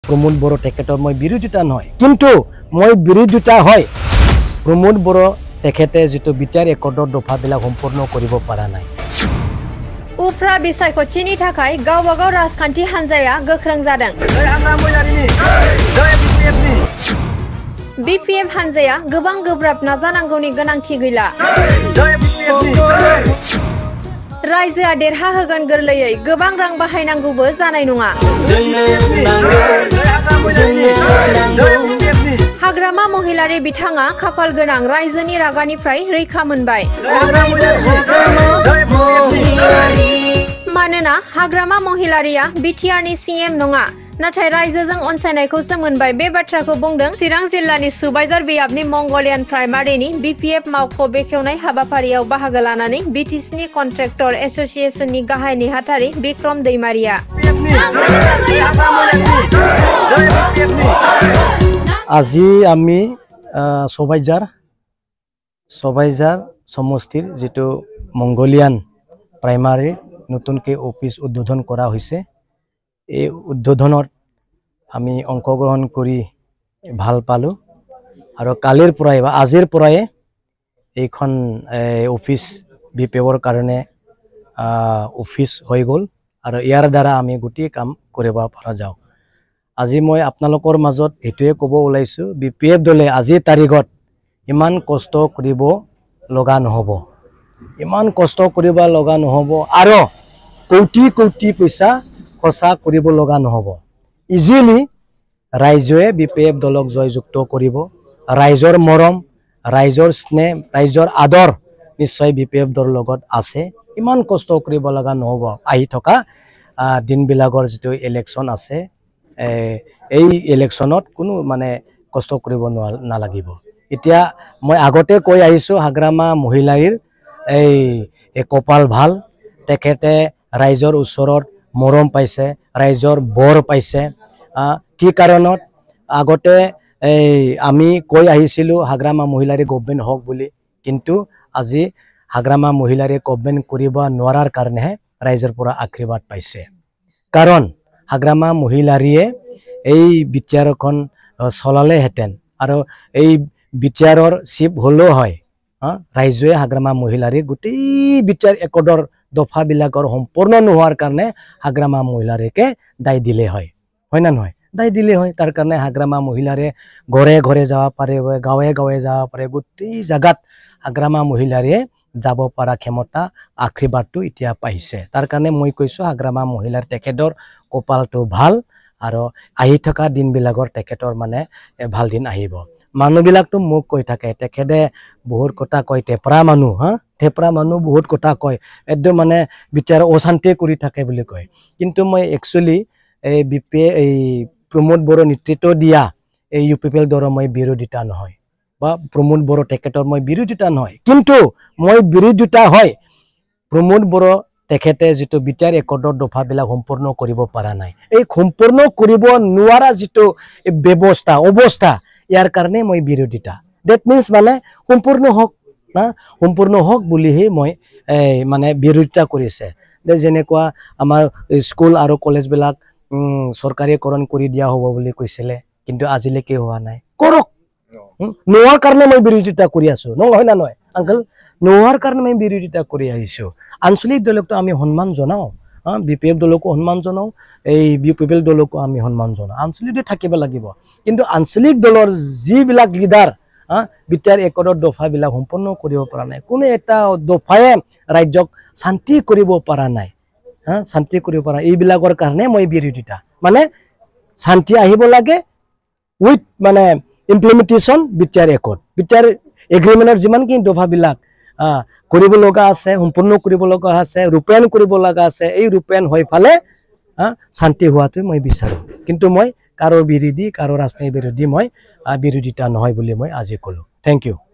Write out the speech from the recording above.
प्रमोद बड़ो तेखेतर मैं विरोधिता নহয় किन्तु मैं विरोधिता হয় प्रमोद बड़ो तेखेते जितु बिटार एकदर दफाबिलाक सम्पूर्ण करिब पारा नाय उफ्रा बिसायख'थिनि थाखाय गावबागाव राजखान्थि हान्जाया गोख्रों जादों BPF हान्जाया गोबां गोब्राब नाजानांगौनि गोनांथि गैला रायजोआ देरहा होगोन गोरलैयै गोबां रां बाहायनांगौबो जानाय नङा हाग्रामा महिलारि बिथाङा खाफाल गोनां रायजोनि रागानिफ्राय रैखा मोनबाय मानोना हाग्रामा महिलारिया बिटिआरनि CM नङा नाथाय रायजोजों अनसायनायखौसो मोनबाय बे बाथ्राखौ बुंदों चिरां जिल्लानि सुबाइजार बियाबनि मंगलियान प्राइमारिनि BPF मावख' बेखेवनाय हाबाफारियाव बाहागो लानानै BTCनि कन्ट्रेक्टर एसोसिएशननि गाहाय नेहाथारि बिक्रम दैमारिया আজি আমি সবাইজাৰ সমষ্টিৰ যেটো মংগলিয়ান প্ৰাইমাৰী নতুনকৈ অফিস উদ্বোধন কৰা হৈছে এই উদ্বোধনত আমি অংশগ্ৰহণ কৰি ভাল পালো আৰু কালিৰ পৰাই বা আজিৰ পৰাই এইখন অফিস বিপেৱৰ কাৰণে অফিস হৈ গল আৰু ইয়াৰ দ্বাৰা আমি গুটি কাম কৰিব পৰা যাও আজি মই আপোনালোকৰ মাজত এটোৱে ক'ব ওলাইছো BPF দলে আজি তাৰিখত ইমান কষ্ট কৰিব লগা নহব ইমান কষ্ট কৰিব লগা নহব আৰু কোটি কোটি পইচা খৰচা কৰিব লগা নহব ইজিলি ৰাইজে BPF দলক জয়যুক্ত কৰিব ৰাইজৰ মৰম ৰাইজৰ স্নেহ ৰাইজৰ আদৰ নিশ্চয় BPF দলৰ লগত আছে ইমান কষ্ট কৰিব লগা নহব আহি থকা দিনবিলাকৰ যেটো ইলেকশন আছে এই ইলেকশনত কোনো মানে কষ্ট কৰিব নালাগিব এতিয়া মই আগতে কৈ আহিছো হাগ্ৰামা মহিলাৰ এই কপাল ভাল তেখেতে ৰাইজৰ ওচৰত মৰম পাইছে ৰাইজৰ বৰ পাইছে কি কাৰণত আগতে আমি কৈ আহিছিলো হাগ্ৰামা মহিলাৰ গভৰ্ণমেণ্ট হক বুলি কিন্তু আজি হাগ্ৰামা মহিলাৰ গভৰ্ণমেণ্ট কৰিব নোৱাৰাৰ কাৰণে ৰাইজৰ পৰা আশীৰ্বাদ পাইছে কাৰণ হাগ্ৰামা মহিলাৰিয়ে এই বিটিআৰখন চলালে হেতেন আৰু এই বিটিআৰৰ চিপ হলো হয় ৰাইজে হাগ্ৰামা মহিলাৰি গুটি বিটিআৰ একদৰ দফা বিলাকৰ সম্পূৰ্ণ নোহোৱাৰ কাৰণে হাগ্ৰামা মহিলাৰেকে দায় দিলে হয় না নহয় দায় দিলে হয় তাৰ কাৰণে হাগ্ৰামা মহিলাৰে ঘৰে ঘৰে যাব পাৰে গাঁৱে গাঁৱে যাব পাৰে গুটি জাগাত হাগ্ৰামা মহিলাৰে যাব পৰা ক্ষমতা আশীৰ্বাদটো এতিয়া পাইছে তাৰ কাৰণে মই কৈছো হাগ্ৰামা মহিলাৰ তেখেতৰ কপালটো ভাল আৰু আহি থকা দিনবিলাকৰ তেখেতৰ মানে ভাল দিন আহিব মানুহবিলাকটো মোক কৈ থাকে তেখেতে বহুত কথা কয় টেপৰা মানুহ বহুত কথা কয় একদম মানে বিটাৰ অশান্তি কৰি থাকে বুলি কয় কিন্তু মই একচুয়ালি এই প্ৰমোদ বড়ো নেতৃত্ব দিয়া এই UPPL দলৰ মই বিৰোধিতা নহয় বা প্ৰমোদ বড়ো তেখেতৰ মই বিৰোধিতা নহয় কিন্তু মই বিৰোধিতা হয় প্ৰমোদ বড়ো তেখেতে যেটো বিটাৰ একদৰ দফাবিলাক সম্পূৰ্ণ কৰিব পৰা নাই এই সম্পূৰ্ণ কৰিব নোৱাৰা যেটো ব্যৱস্থা অৱস্থা ইয়াৰ কাৰণে মই বিৰোধিতা দ্যাট মিন্স মানে সম্পূৰ্ণ হক বুলিহে মই মানে বিৰোধিতা কৰিছে যেনেকুৱা আমাৰ স্কুল আৰু কলেজ বিলাক সৰকাৰীকৰণ কৰি দিয়া হ'ব বুলি কৈছিলে কিন্তু আজিলৈকে হোৱা নাই কৰক নোৱাৰ কাৰণে মই বিৰোধিতা কৰি আছো নহয় না নহয় আঙ্কেল নোৱাৰ কাৰণে মই বিৰোধিতা কৰি আহিছো আঞ্চলিক দলকটো আমি সন্মান জনাও BPF দলকো সন্মান জনাও এই UPPL দলকো আমি সন্মান জনাও আঞ্চলিক থাকিব লাগিব কিন্তু আঞ্চলিক দলৰ যিবিলাক লিডাৰ বিটাৰ একদৰ দফাবিলাক সম্পূৰ্ণ কৰিব পৰা নাই কোনো এটা দফায়ে ৰাজ্যক শান্তি কৰিব পৰা নাই শান্তি কৰিব পৰা এইবিলাকৰ কাৰণে মই বিৰোধিতা মানে শান্তি আহিব লাগে উইথ মানে ইমপ্লিমেন্টেশন বিটাৰ এগ্ৰিমেন্টৰ যিমান কি দফাবিলাক কৰিব লগা আছে সম্পূৰ্ণ কৰিব লগা আছে ৰূপায়ণ কৰিব লগা আছে এই ৰূপায়ণ হৈ ফালে শান্তি হোৱাটো মই বিচাৰো কিন্তু মই কাৰো বিৰোধী কাৰো ৰাজনীতি বিৰোধী মই বিৰোধিতা নহয় বুলি মই আজি কলো থ্যাংক ইউ